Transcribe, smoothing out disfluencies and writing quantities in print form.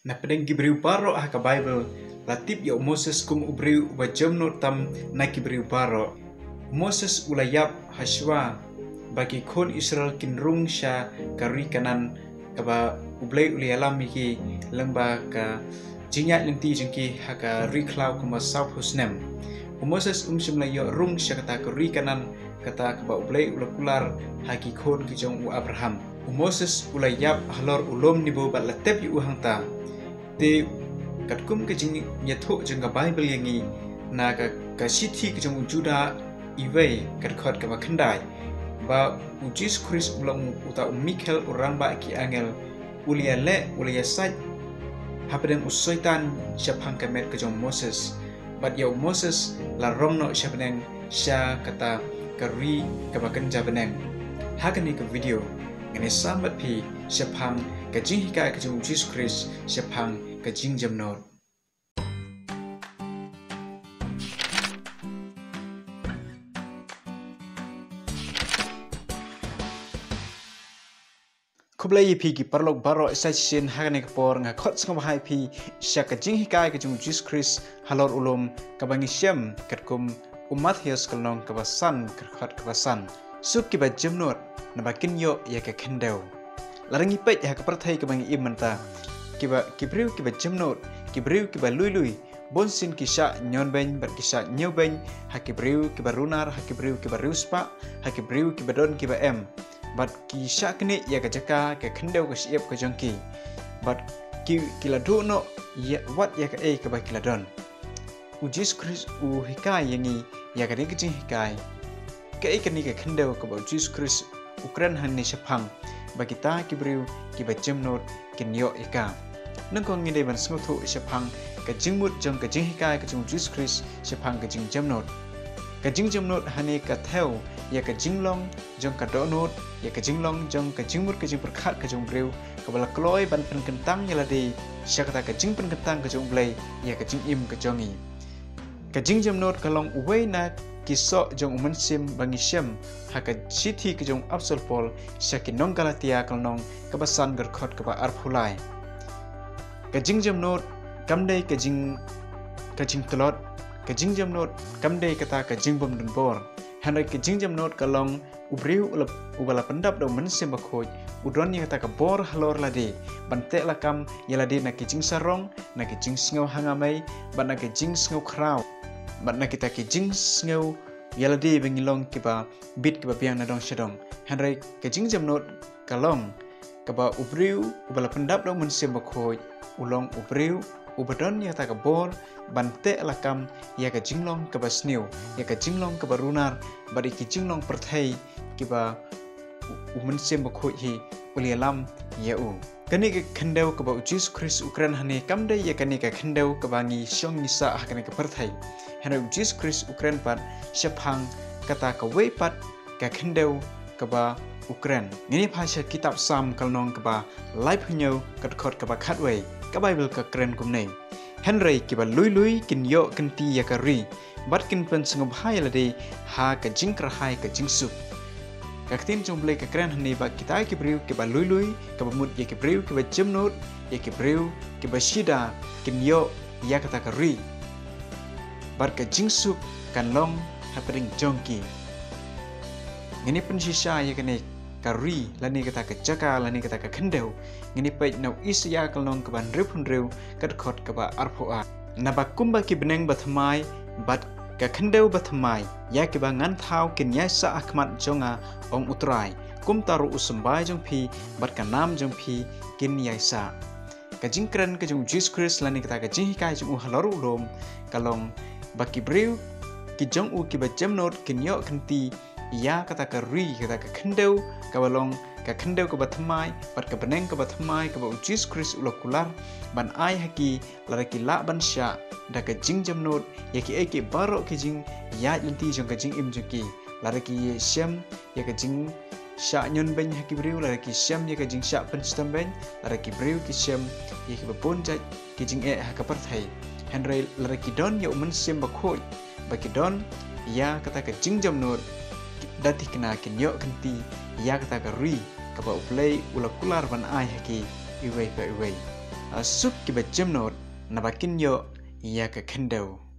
Na pedeng gibriu baro ha ka Bible latip ya Moses kum ubriu uba Jemnud tam na gibriu baro. Moses ulayap haswa bagi kon Israel kinrung sya kari kanan kaba Blei ulialam iki lengba ka jingat lenti jengki ha ka riklau kuma South Husnem. Moses simla yo rung sya kata kari kanan kata kaba Blei ulakular haki kon ki jong u Abraham. Moses ulayap Halor ulom nibo bat latep yu hangta. Te katkum ke jing nyatho jeng ka Bible yangi na ka sithi ke jong Juda iwe kat khot ka bakhandai ba U Jisu Christ ulang uta Michael urang ba ki angel ulia le ulia saj hapedeng usoitan syapang kamet ke jong Moses bat ya Moses la romno syapeng sya kata kari ka bakanja beneng hakani ke video ngene sambat pi syapang ka Jinghikai ke jong Jisu Christ syapang ka Jing Jemnud. Blei pi ki parlok baro session hagane kapor nga khot sngam hai pi sya ka Jinghikai ka jong Jesus Christ Halor ulum ka bangi syam katkum umat hios kalnong ka basan khot ka basan Suk Kiba Jemnud na bakin yo ya ka kendau larangi pet ya ka perthai ka bangi imanta kibriu kiba Jemnud kibriu kiba lui bonsin kisha nyon ben ber kisha nyu ben hakibriu kiba runar hakibriu kiba ruspa hakibriu kiba don kiba em bat kisha kene ya ka jaka ka kendau ka siap ka jongki bat kila do no ya wat ya ka ka ba kila don U Jisu Christ u hikai yangi ya ka ring Jinghikai ka ni ka kendau ka ba U Jisu Christ ukran han ni syapang bagi ta kibriu kiba Jemnud kinyo ika nangkong ngide ban smuthu syapang ka jingmut jong ka Jinghikai ka jong Jesus Christ syapang ka Jing Jemnud ka Jing Jemnud hani ka theo ya ka jinglong jong ka donut ya ka jinglong jong ka jingmut ka jing perkhat ka jong breu ka bala kloi ban pen kentang ya ladi syakata ka jing pen kentang ka jong Blei ya ka jing im ka jongi ka Jing Jemnud ka long uwei na kisok jong umensim bangi syam ha ka sithi ka jong absolpol syakin nong galatia kalnong ka basan gerkhot ka ba arphulai ka Jing Jemnud kamdei ka jing telot ka Jing Jemnud kamdei kata ka jing bom dunbor hanai ka Jing Jemnud kalong ubriu ubala pendap do mensim bakhoj udon ni kata ka bor Halor ladi bante lakam yaladi na ki jing sarong na ki jing sngo hangamai ban na ki jing sngo krau ban na kita ki jing sngo yaladi bengilong kiba bit kiba biang na dong shadong hanai ka Jing Jemnud kalong kaba ubriu ubala pendap do mensim bakhoj ulong ubriu ubadon ya ta ka bor bante lakam ya ka jinglong ka basniu ya ka jinglong ka barunar bari ki jinglong perthai kiba umensim bakhoi hi ulialam ya u kani ka khandau ka ba U Jisu Christ ukran hani kamde ya kani ka khandau ka bangi syong nisa hakani ka perthai hana U Jisu Christ ukran pat syapang kata ka wei pat ka khandau ka ba ukran ngini phasha kitab sam kalnong ka ba life hunyo katkhot ka ba khatwei ka Bible ka kren kumnei Henry kiba lui kinyo kenti ya kari bat kin pen sengop hai lade ha ka jingkrahai ka jingsuk ka tin jong Blei ka kren hani ba kita kibriu kiba lui ka bamut ya kibriu kiba Jemnud ya kibriu kiba shida kinyo ya kata kari bat ka jingsuk kan long hapering jongki ngini pen sisa ya kene kari lani kata ka jaka lani kata ka kendau ngini pait nau isya kalnong kaban reu kat khot kaba arphoa naba kumba ki beneng bathmai bat ka kendau bathmai ya ki ba ngan thau kin ya sa akhmat jonga ong utrai kum taru usmbai jong phi bat ka nam jong phi kin ya sa ka jingkran ka jong Jesus Christ lani kata ka Jinghikai jong Halor ulom kalong baki breu ki jong u ki ba Jemnud kin yo kenti ya kata ka ri kata ka kendau ka balong ka kendau ka bathmai pat ka beneng ka bathmai ka ba U Jisu Christ ulokular ban ai haki laraki la ban sya da ka Jing Jemnud ya ki eke baro ki jing ya lenti jong ka jing im jongki laraki syam ya ka jing sya nyon ben haki briu laraki syam ya ka jing sya pen stam ben laraki briu ki syam ya ki bapon jai ki jing ha ka perthai Henry laraki don ya umen syam bakhoi baki don ya kata ka Jing Jemnud dati kena kinyo kenti ya kata ka ri ka ba Blei ulakular ban ai haki iwei ka iwei Suk Kiba Jemnud nabakin yo ya ke kendau.